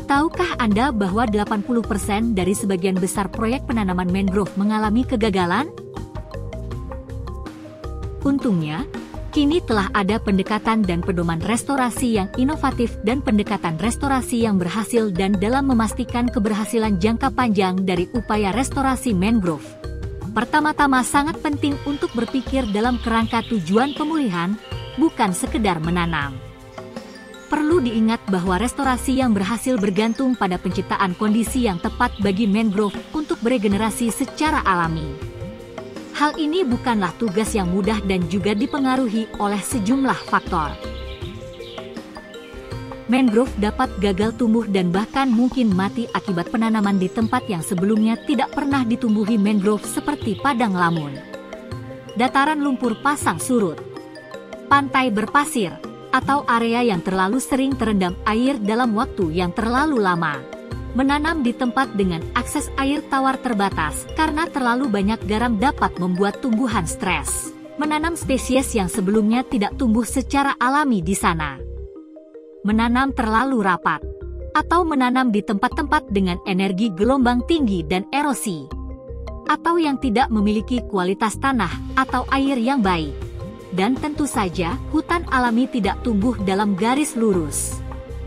Tahukah Anda bahwa 80% dari sebagian besar proyek penanaman mangrove mengalami kegagalan? Untungnya, kini telah ada pendekatan dan pedoman restorasi yang inovatif dan pendekatan restorasi yang berhasil dan dalam memastikan keberhasilan jangka panjang dari upaya restorasi mangrove. Pertama-tama sangat penting untuk berpikir dalam kerangka tujuan pemulihan, bukan sekedar menanam. Perlu diingat bahwa restorasi yang berhasil bergantung pada penciptaan kondisi yang tepat bagi mangrove untuk beregenerasi secara alami. Hal ini bukanlah tugas yang mudah dan juga dipengaruhi oleh sejumlah faktor. Mangrove dapat gagal tumbuh dan bahkan mungkin mati akibat penanaman di tempat yang sebelumnya tidak pernah ditumbuhi mangrove seperti padang lamun, dataran lumpur pasang surut, pantai berpasir, atau area yang terlalu sering terendam air dalam waktu yang terlalu lama. Menanam di tempat dengan akses air tawar terbatas karena terlalu banyak garam dapat membuat tumbuhan stres. Menanam spesies yang sebelumnya tidak tumbuh secara alami di sana. Menanam terlalu rapat, atau menanam di tempat-tempat dengan energi gelombang tinggi dan erosi, atau yang tidak memiliki kualitas tanah atau air yang baik. Dan tentu saja, hutan alami tidak tumbuh dalam garis lurus.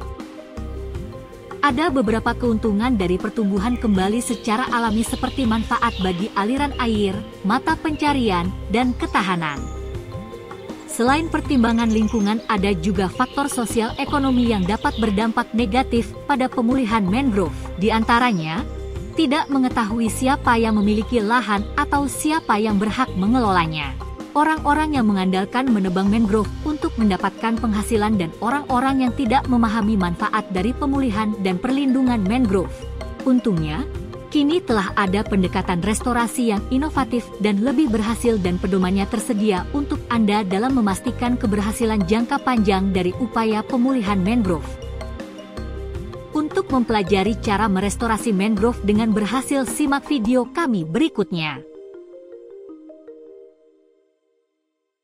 Ada beberapa keuntungan dari pertumbuhan kembali secara alami seperti manfaat bagi aliran air, mata pencarian, dan ketahanan. Selain pertimbangan lingkungan, ada juga faktor sosial ekonomi yang dapat berdampak negatif pada pemulihan mangrove. Di antaranya, tidak mengetahui siapa yang memiliki lahan atau siapa yang berhak mengelolanya. Orang-orang yang mengandalkan menebang mangrove untuk mendapatkan penghasilan dan orang-orang yang tidak memahami manfaat dari pemulihan dan perlindungan mangrove. Untungnya, kini telah ada pendekatan restorasi yang inovatif dan lebih berhasil dan pedomannya tersedia untuk Anda dalam memastikan keberhasilan jangka panjang dari upaya pemulihan mangrove. Untuk mempelajari cara merestorasi mangrove dengan berhasil, simak video kami berikutnya.